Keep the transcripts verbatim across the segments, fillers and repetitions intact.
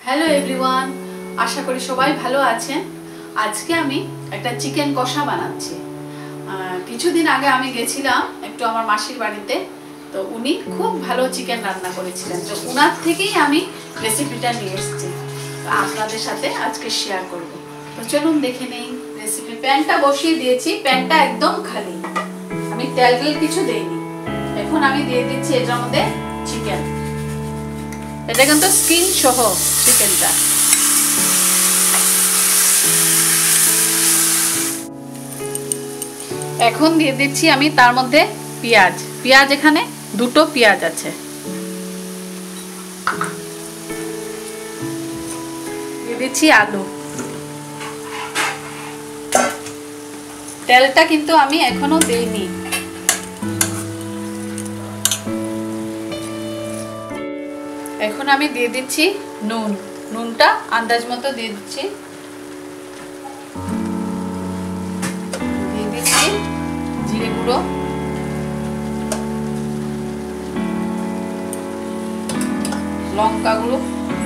Hello everyone, আশা করি সবাই ভালো আছেন। আজকে আমি একটা চিকেন কষা বানাচ্ছি। কিছুদিন আগে আমি গেছিলাম একটু আমার মাসির বাড়িতে, তো উনি খুব ভালো চিকেন রান্না করেছিলেন, তো উনার থেকেই আমি রেসিপিটা নিয়ে এসেছি, তো আপনাদের সাথে আজকে শেয়ার করব। তো চলুন দেখে নেই রেসিপি। প্যানটা বসিয়ে দিয়েছি, প্যানটা একদম খালি, আমি তেল তেল কিছু দেইনি। এখন আমি দিয়ে দিচ্ছি এটার মধ্যে চিকেন। এটা কিন্তু স্কিন সহ চিকেনটা। এখন দিয়ে দিচ্ছি আমি তার মধ্যে পেঁয়াজ। পেঁয়াজ এখানে দুটো পেঁয়াজ আছে। দিয়ে দিচ্ছি আলু। তেলটা কিন্তু আমি এখনো দেইনি। এখন আমি দিয়ে দিচ্ছি নুন। নুনটা আন্দাজ মতো দিয়ে দিচ্ছি। দিয়ে দিচ্ছি জিরে গুঁড়ো, লঙ্কা গুঁড়ো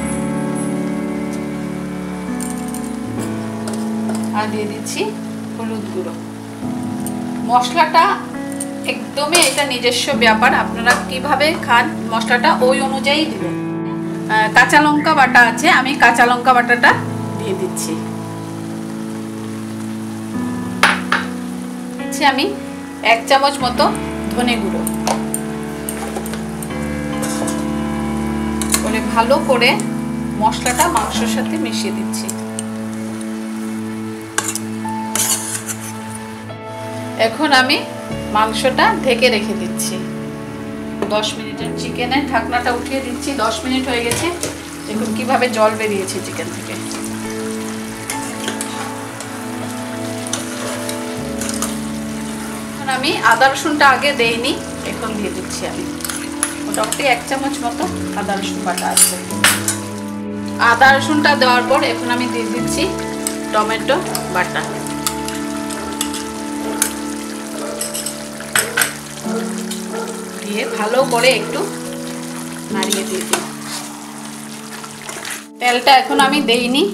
আর দিয়ে দিচ্ছি হলুদ গুঁড়ো। মশলাটা একদমই এটা নিজস্ব ব্যাপার, আপনারা কিভাবে খান মশলাটা ওই অনুযায়ী দিবেন। কাঁচা লঙ্কা বাটা আছে, আমি কাঁচা লঙ্কা বাটাটা দিয়ে দিচ্ছি। দিচ্ছি আমি এক চামচ মতো ধনে গুঁড়ো। করে ভালো করে মশলাটা মাংসের সাথে মিশিয়ে দিচ্ছি। এখন আমি মাংসটা ঢেকে রেখে দিচ্ছি দশ মিনিটের। চিকেনের ঢাকনাটা উঠিয়ে দিচ্ছি। দশ মিনিট হয়ে গেছে, দেখুন কিভাবে জল বেরিয়েছে চিকেন থেকে। এখন আমি আদা রসুনটা আগে দেইনি, এখন দিয়ে দিচ্ছি আমি মোটামুটি এক চামচ মতো আদা রসুন বাটা আছে। আদা রসুনটা দেওয়ার পর এখন আমি দিয়ে দিচ্ছি টমেটো বাটা। দিয়ে ভালো করে একটু নাড়িয়ে দিয়ে দিই। তেলটা এখন আমি দেইনি।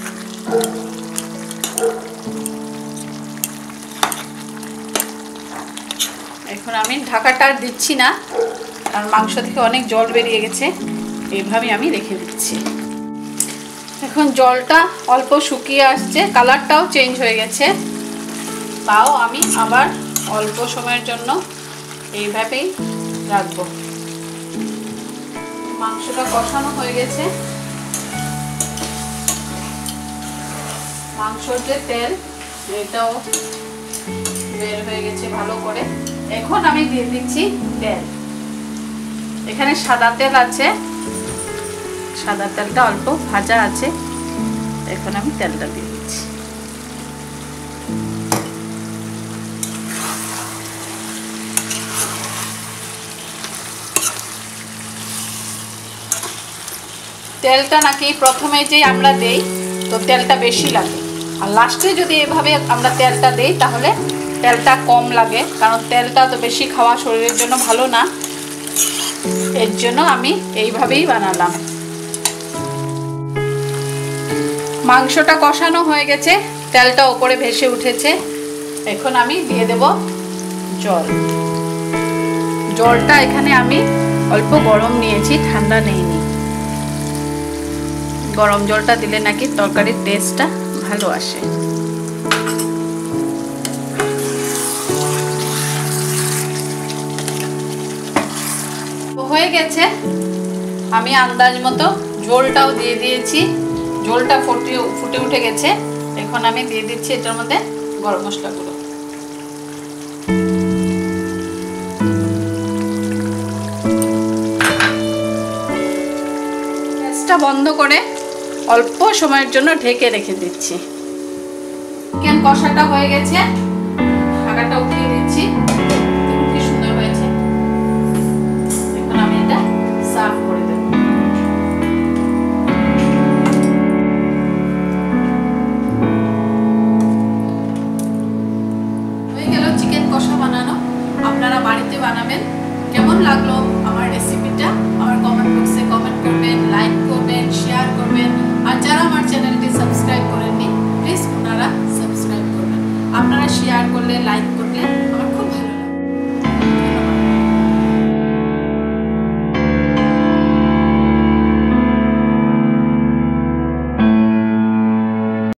এখন আমি ঢাকাটা আর দিচ্ছি না, আর মাংস থেকে অনেক জল বেরিয়ে গেছে, এইভাবে আমি রেখে দিচ্ছি। এখন জলটা অল্প শুকিয়ে আসছে, কালারটাও চেঞ্জ হয়ে গেছে, তাও আমি আবার অল্প সময়ের জন্য এইভাবেই রাখবো। মাংসটা কষানো হয়ে গেছে, মাংসর যে তেল এটাও বের হয়ে গেছে ভালো করে। এখন আমি দিয়ে দিচ্ছি তেল। এখানে সাদা তেল আছে, সাদা তেলটা অল্প ভাজা আছে। এখন আমি তেলটা দিয়ে দিচ্ছি। তেলটা নাকি প্রথমে যে আমরা দেই তো তেলটা বেশি লাগে, আর লাস্টে যদি এভাবে আমরা তেলটা দেই তাহলে তেলটা কম লাগে, কারণ তেলটা তো বেশি খাওয়া শরীরের জন্য ভালো না। এর জন্য আমি এইভাবেই বানালাম। মাংসটা কষানো হয়ে গেছে, তেলটা উপরে ভেসে উঠেছে। এখন আমি দিয়ে দেব জল। জলটা এখানে আমি অল্প গরম নিয়েছি, ঠান্ডা নেইনি। গরম জলটা দিলে নাকি তরকারির টেস্টটা ভালো আসে। হয়ে গেছে, আমি আন্দাজ মতো ঝোলটাও দিয়ে দিয়েছি। ঝোলটা ফুটে ফুটে উঠে গেছে। এখন আমি দিয়ে দিচ্ছি এটার মধ্যে গরম মশলাগুলো। গ্যাসটা বন্ধ করে অল্প সময়ের জন্য ঢেকে রেখে দিচ্ছি। চিকেন কষাটা হয়ে গেছে, ঢাকাটা উঠিয়ে দিচ্ছি। কি সুন্দর হয়েছে। এখন আমি এটা সার্ভ করে দেব। হয়ে গেল চিকেন কষা বানানো। আপনারা বাড়িতে বানাবেন। কেমন লাগলো আমার রেসিপিটা আমার কমেন্ট বক্সে কমেন্ট করবেন, লাইক করবেন, শেয়ার করবেন। লাইক